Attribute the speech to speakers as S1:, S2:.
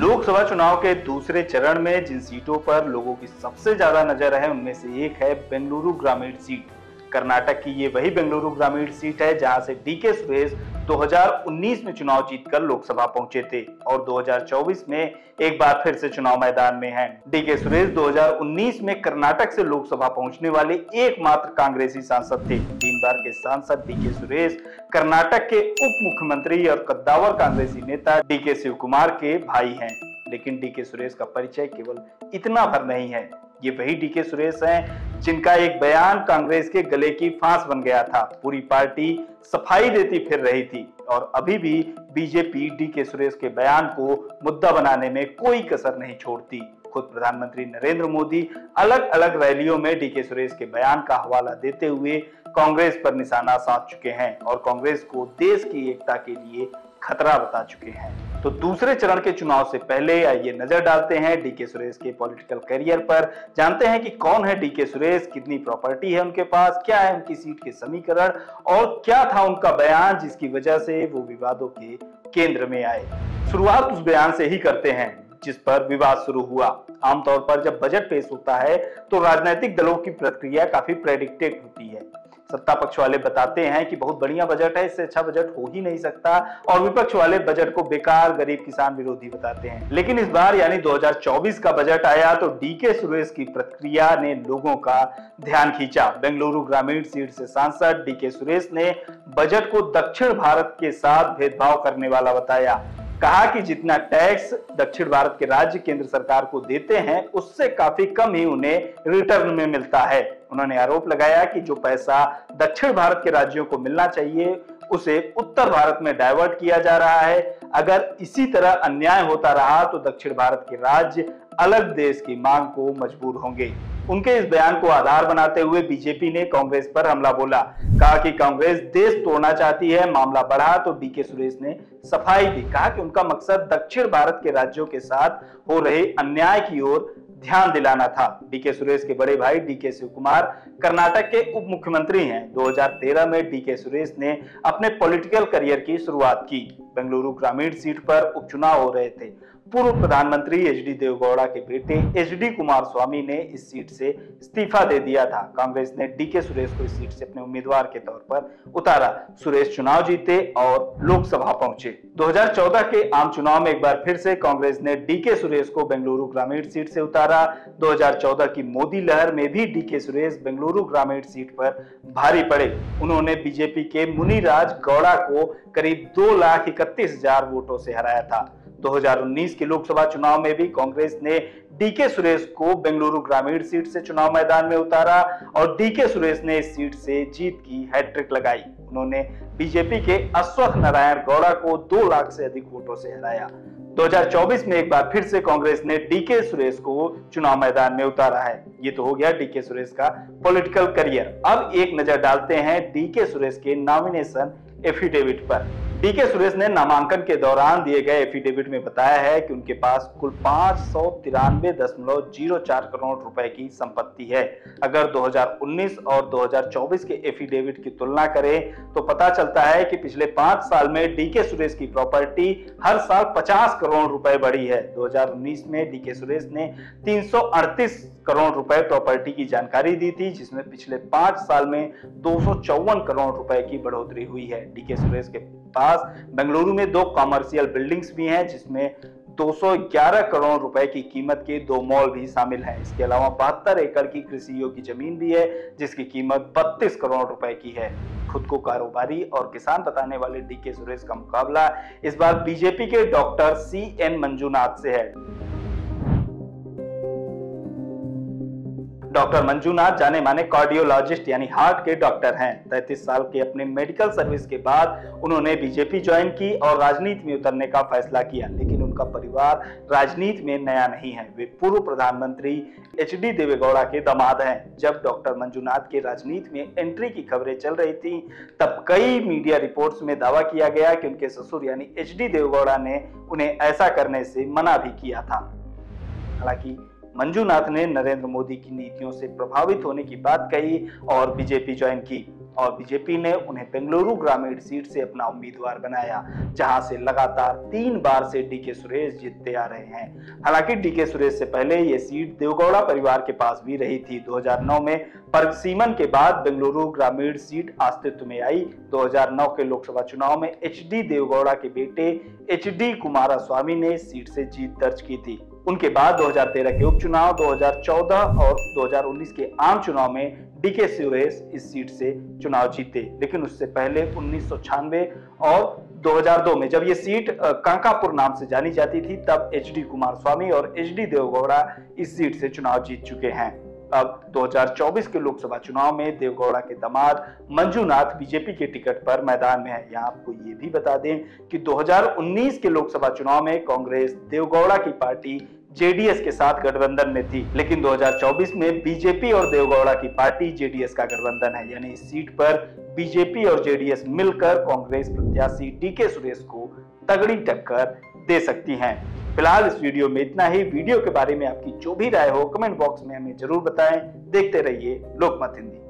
S1: लोकसभा चुनाव के दूसरे चरण में जिन सीटों पर लोगों की सबसे ज्यादा नजर है उनमें से एक है बेंगलुरु ग्रामीण सीट। कर्नाटक की ये वही बेंगलुरु ग्रामीण सीट है जहां से डीके सुरेश 2019 में चुनाव जीतकर लोकसभा पहुंचे थे और 2024 में एक बार फिर से चुनाव मैदान में हैं। डीके सुरेश 2019 में कर्नाटक से लोकसभा पहुंचने वाले एकमात्र कांग्रेसी सांसद थे। 3 बार के सांसद डीके सुरेश कर्नाटक के उप मुख्यमंत्री और कद्दावर कांग्रेसी नेता डीके शिव कुमार के भाई हैं। लेकिन डीके सुरेश का परिचय केवल इतना भर नहीं है। ये वही डीके सुरेश हैं जिनका एक बयान कांग्रेस के गले की फांस बन गया था। पूरी पार्टी सफाई देती फिर रही थी और अभी भी बीजेपी डीके सुरेश के बयान को मुद्दा बनाने में कोई कसर नहीं छोड़ती। खुद प्रधानमंत्री नरेंद्र मोदी अलग अलग रैलियों में डीके सुरेश के बयान का हवाला देते हुए कांग्रेस पर निशाना साध चुके हैं और कांग्रेस को देश की एकता के लिए खतरा बता चुके हैं। तो दूसरे चरण के चुनाव से पहले आइए नजर डालते हैं डीके सुरेश के पॉलिटिकल करियर पर। जानते हैं कि कौन है डीके सुरेश, कितनी प्रॉपर्टी है उनके पास, क्या है उनकी सीट के समीकरण और क्या था उनका बयान जिसकी वजह से वो विवादों के केंद्र में आए। शुरुआत उस बयान से ही करते हैं जिस पर विवाद शुरू हुआ। आमतौर पर जब बजट पेश होता है तो राजनीतिक दलों की प्रतिक्रिया काफी प्रेडिक्टेड होती है। सत्ता पक्ष वाले बताते हैं कि बहुत बढ़िया बजट है, इससे अच्छा बजट हो ही नहीं सकता, और विपक्ष वाले बजट को बेकार, गरीब, किसान विरोधी बताते हैं। लेकिन इस बार यानी 2024 का बजट आया तो डीके सुरेश की प्रतिक्रिया ने लोगों का ध्यान खींचा। बेंगलुरु ग्रामीण सीट से सांसद डीके सुरेश ने बजट को दक्षिण भारत के साथ भेदभाव करने वाला बताया। कहा कि जितना टैक्स दक्षिण भारत के राज्य केंद्र सरकार को देते हैं उससे काफी कम ही उन्हें रिटर्न में मिलता है। उन्होंने आरोप लगाया कि जो पैसा दक्षिण भारत के राज्यों को मिलना चाहिए उसे उत्तर भारत में डाइवर्ट किया जा रहा है। अगर इसी तरह अन्याय होता रहा तो दक्षिण भारत के राज्य अलग देश की मांग को मजबूर होंगे। उनके इस बयान को आधार बनाते हुए बीजेपी ने कांग्रेस पर हमला बोला। कहा कि कांग्रेस देश तोड़ना चाहती है। मामला बढ़ा तो डीके सुरेश ने सफाई दी। कहा कि उनका मकसद दक्षिण भारत के राज्यों के साथ हो रहे अन्याय की ओर ध्यान दिलाना था। डीके सुरेश के बड़े भाई डीके शिव कुमार कर्नाटक के उप मुख्यमंत्री हैं। 2013 में डीके सुरेश ने अपने पॉलिटिकल करियर की शुरुआत की। बेंगलुरु ग्रामीण सीट पर उपचुनाव हो रहे थे। पूर्व प्रधानमंत्री एचडी देवेगौड़ा के बेटे एचडी कुमारस्वामी ने इस सीट से इस्तीफा दे दिया था। कांग्रेस ने डीके सुरेश को इस सीट से अपने उम्मीदवार के तौर पर उतारा। सुरेश चुनाव जीते और लोकसभा पहुंचे। 2014 के आम चुनाव में एक बार फिर से कांग्रेस ने डीके सुरेश को बेंगलुरु ग्रामीण सीट से उतारा। 2014 की मोदी लहर में भी डीके सुरेश बेंगलुरु ग्रामीण सीट पर भारी पड़े। उन्होंने बीजेपी के मुनिराज गौड़ा को करीब 2,31,000 वोटों से हराया था। 2019 के लोकसभा चुनाव में भी कांग्रेस ने डीके सुरेश को बेंगलुरु ग्रामीण सीट से चुनाव मैदान में उतारा और डीके सुरेश ने इस सीट से जीत की हैट्रिक लगाई। उन्होंने बीजेपी के अश्वत्थ नारायण गौड़ा को 2 लाख से अधिक वोटों से हराया। 2024 में एक बार फिर से कांग्रेस ने डीके सुरेश को चुनाव मैदान में उतारा है। ये तो हो गया डीके सुरेश का पॉलिटिकल करियर। अब एक नजर डालते हैं डीके सुरेश के नॉमिनेशन एफिडेविट पर। डीके सुरेश ने नामांकन के दौरान दिए गए एफिडेविट में बताया है कि उनके पास कुल 593.04 करोड़ रुपए की संपत्ति है। अगर 2019 और 2024 के एफिडेविट की तुलना करें तो पता चलता है कि पिछले 5 साल में डीके सुरेश की प्रॉपर्टी हर साल 50 करोड़ रुपए बढ़ी है। 2019 में डीके सुरेश ने 338 करोड़ रुपए प्रॉपर्टी की जानकारी दी थी, जिसमें पिछले 5 साल में 254 करोड़ रुपए की बढ़ोतरी हुई है। डीके सुरेश के पास बेंगलुरु में 2 कॉमर्शियल बिल्डिंग्स भी हैं, जिसमें 211 करोड़ रुपए की कीमत के 2 मॉल भी शामिल हैं। इसके अलावा 72 एकड़ की कृषि योग्य जमीन भी है, जिसकी कीमत 32 करोड़ रुपए की है। खुद को कारोबारी और किसान बताने वाले डीके सुरेश का मुकाबला इस बार बीजेपी के डॉक्टर CN मंजूनाथ से है। डॉक्टर मंजूनाथ जाने माने कार्डियोलॉजिस्ट यानी हार्ट के डॉक्टर हैं। 33 साल के अपने मेडिकल सर्विस के बाद उन्होंने बीजेपी ज्वाइन की और राजनीति में उतरने का फैसला किया। लेकिन उनका परिवार राजनीति में नया नहीं है। वे पूर्व प्रधानमंत्री एचडी देवेगौड़ा के दामाद हैं। जब डॉक्टर मंजूनाथ के राजनीति में एंट्री की खबरें चल रही थी तब कई मीडिया रिपोर्ट्स में दावा किया गया कि उनके ससुर यानी एचडी देवेगौड़ा ने उन्हें ऐसा करने से मना भी किया था। हालांकि मंजूनाथ ने नरेंद्र मोदी की नीतियों से प्रभावित होने की बात कही और बीजेपी ज्वाइन की। और बीजेपी ने उन्हें बेंगलुरु ग्रामीण सीट से अपना उम्मीदवार बनाया, जहां से लगातार 3 बार से डीके सुरेश जीतते आ रहे हैं। हालांकि डीके सुरेश से पहले ये सीट देवगौड़ा परिवार के पास भी रही थी। 2009 में परसीमन के बाद बेंगलुरु ग्रामीण सीट अस्तित्व में आई। 2009 के लोकसभा चुनाव में एचडी देवगौड़ा के बेटे एचडी कुमारस्वामी ने इस सीट से जीत दर्ज की थी। उनके बाद 2013 के उपचुनाव, 2014 और 2019 के आम चुनाव में डीके सुरेश इस सीट से चुनाव जीते। लेकिन उससे पहले 1996 और 2002 में जब ये सीट कांकापुर नाम से जानी जाती थी, तब एचडी कुमारस्वामी और एचडी देवगौड़ा इस सीट से चुनाव जीत चुके हैं। अब 2024 के लोकसभा चुनाव में देवगौड़ा के दामाद मंजूनाथ बीजेपी के टिकट पर मैदान में है। यहाँ आपको ये भी बता दें कि 2019 के लोकसभा चुनाव में कांग्रेस देवगौड़ा की पार्टी जेडीएस के साथ गठबंधन में थी, लेकिन 2024 में बीजेपी और देवगौड़ा की पार्टी जेडीएस का गठबंधन है। यानी इस सीट पर बीजेपी और जेडीएस मिलकर कांग्रेस प्रत्याशी डीके सुरेश को तगड़ी टक्कर दे सकती हैं। फिलहाल इस वीडियो में इतना ही। वीडियो के बारे में आपकी जो भी राय हो कमेंट बॉक्स में हमें जरूर बताएं। देखते रहिए लोकमत हिंदी।